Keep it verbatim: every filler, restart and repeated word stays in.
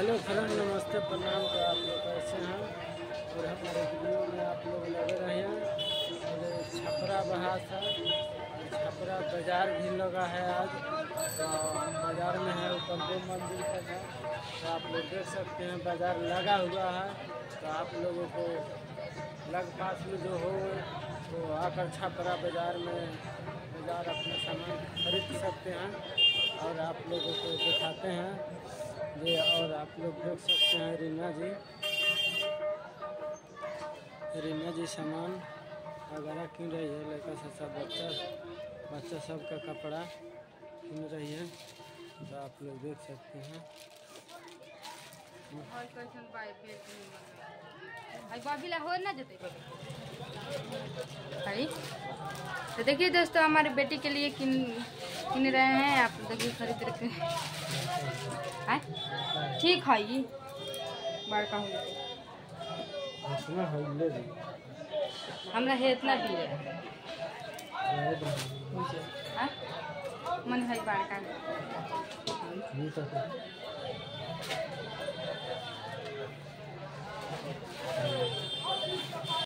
Hello friend, नमस्ते, प्रणाम। तो आप लोग कैसे हैं? और हमारे वीडियो में आप लोग लगे रहे हैं। और छपरा बहास है, छपरा बाज़ार भी लगा है आज। तो बाज़ार में है ऊपर दो मंजिल तक है। तो आप लोग देख सकते हैं बाज़ार लगा हुआ है। तो आप लोगों को लग पास में जो हो तो आकर छपरा बाज़ार में बाज़ार अपना सामान खरीद सकते हैं। और आप लोगों को दिखाते हैं ये। और आप लोग देख सकते हैं रीना जी रीना जी सामान वगैरह किन रही है। लड़का से सब बच्चा बच्चा सब का कपड़ा किन रही है। तो आप लोग देख सकते हैं। तो देखिए दोस्तों, हमारे बेटी के लिए किन किन रहे हैं। आप देखिए खरीद रखे हैं। ठीक है, ये बड़का हो हमरा है इतना भी है मन है बड़का।